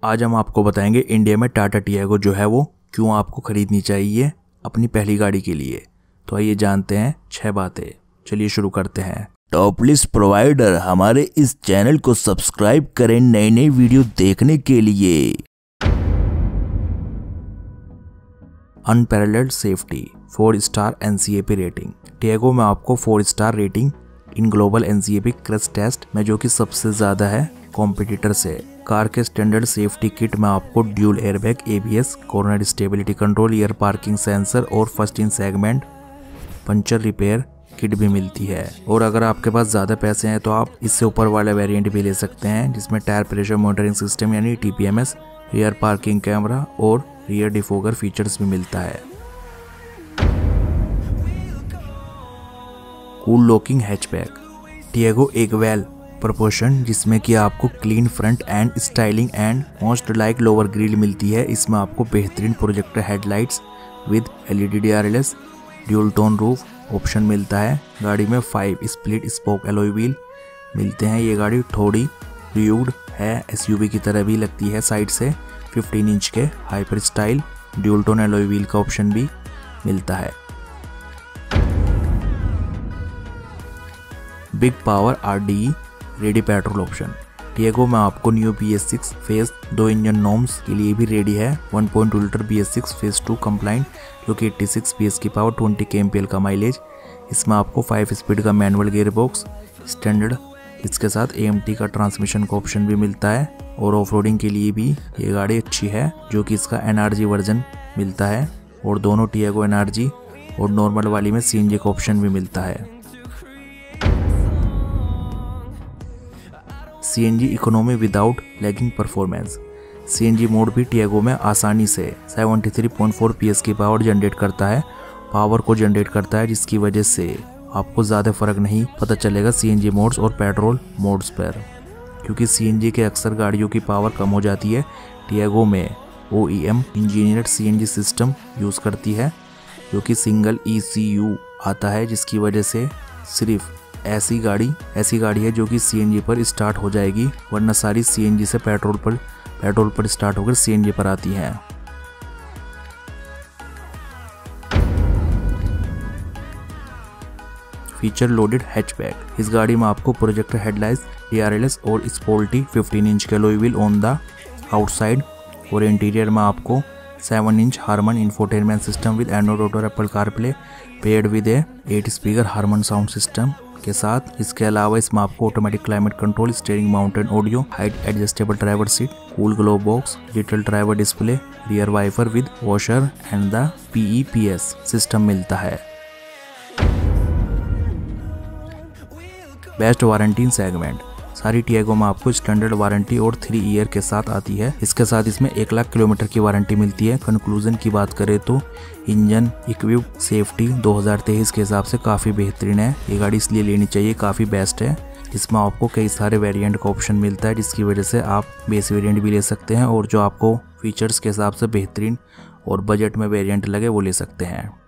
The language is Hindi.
आज हम आपको बताएंगे इंडिया में टाटा टियागो जो है वो क्यों आपको खरीदनी चाहिए अपनी पहली गाड़ी के लिए। तो आइए जानते हैं 6 बातें। चलिए शुरू करते हैं। टॉप लिस्ट प्रोवाइडर हमारे इस चैनल को सब्सक्राइब करें नई नई वीडियो देखने के लिए। Unparalleled safety, 4 star NCAP rating. Tiago में आपको 4 star rating in global NCAP crash test में जो कि सबसे ज़्यादा है कॉम्पिटिटर से। कार के स्टैंडर्ड सेफ्टी किट में आपको dual airbag, ABS, corner stability control, rear parking sensor और first in segment puncture repair kit भी मिलती है। और अगर आपके पास ज़्यादा पैसे हैं तो आप इससे ऊपर वाला वेरिएंट भी ले सकते हैं जिसमें टायर प्रेशर मॉनिटरिंग सिस्टम यानी TPMS, रियर पार्किंग कैमरा और रियर डिफोगर फीचर्स भी मिलता है। Cool looking hatchback. टियागो एक वेल प्रोपोर्शन जिसमें कि आपको clean front end styling and most like lower grille मिलती है। इसमें आपको बेहतरीन projector headlights with LED DRLS dual tone roof option मिलता है। गाड़ी में 5 स्प्लिट स्पोक एलॉय व्हील मिलते हैं। ये गाड़ी थोड़ी रियूड है, SUV की तरह भी लगती है साइड से। 15 इंच के hyper style dual tone alloy wheel का ऑप्शन भी मिलता है। Big power RDE ready petrol option. Tiago में आपको new BS6 phase 2 engine norms के लिए भी रेडी है। 1.2 लीटर BS6 फेज 2 कंप्लाइंट जो कि 86 PS की पावर, 20 kmpl का माइलेज। इसमें आपको 5 स्पीड का मैनुअल गियर बॉक्स स्टैंडर्ड, इसके साथ AMT का ट्रांसमिशन का ऑप्शन भी मिलता है। और ऑफ रोडिंग के लिए भी ये गाड़ी अच्छी है जो कि इसका NRG वर्जन मिलता है। और दोनों टियागो NRG और नॉर्मल वाली में CNG का ऑप्शन भी मिलता है। CNG economy without lagging performance. CNG mode भी टियागो में आसानी से 73.4 PS की पावर जनरेट करता है, जिसकी वजह से आपको ज़्यादा फर्क नहीं पता चलेगा CNG मोड्स और पेट्रोल मोड्स पर, क्योंकि CNG के अक्सर गाड़ियों की पावर कम हो जाती है। टियागो में OEM engineered CNG system use करती है जो कि सिंगल ECU आता है, जिसकी वजह से सिर्फ ऐसी गाड़ी है जो कि CNG पर स्टार्ट हो जाएगी, वरना सारी CNG से पेट्रोल पर स्टार्ट होकर CNG पर आती हैं। Feature loaded hatchback. इस गाड़ी में आपको प्रोजेक्टर हेडलाइट्स, DRLS और स्पोर्टी 15 इंच के alloy wheel on the outside. और इंटीरियर में आपको 7 inch Harman infotainment system with Android auto, Apple CarPlay paired with 8 speaker Harman sound system के साथ। इसके अलावा इसमें आपको automatic climate control, steering mounted audio, height adjustable driver seat, cool glove box, digital driver display, rear wiper with washer and the PEPS system मिलता है। Best warranty in segment. सारी टियागो में आपको स्टैंडर्ड वारंटी और 3 ईयर के साथ आती है। इसके साथ इसमें 1 लाख किलोमीटर की वारंटी मिलती है। कंक्लूजन की बात करें तो इंजन इक्विप सेफ्टी 2023 के हिसाब से काफ़ी बेहतरीन है। ये गाड़ी इसलिए लेनी चाहिए, काफ़ी बेस्ट है। इसमें आपको कई सारे वेरिएंट का ऑप्शन मिलता है, जिसकी वजह से आप बेस वेरिएंट भी ले सकते हैं और जो आपको फीचर्स के हिसाब से बेहतरीन और बजट में वेरिएंट लगे वो ले सकते हैं।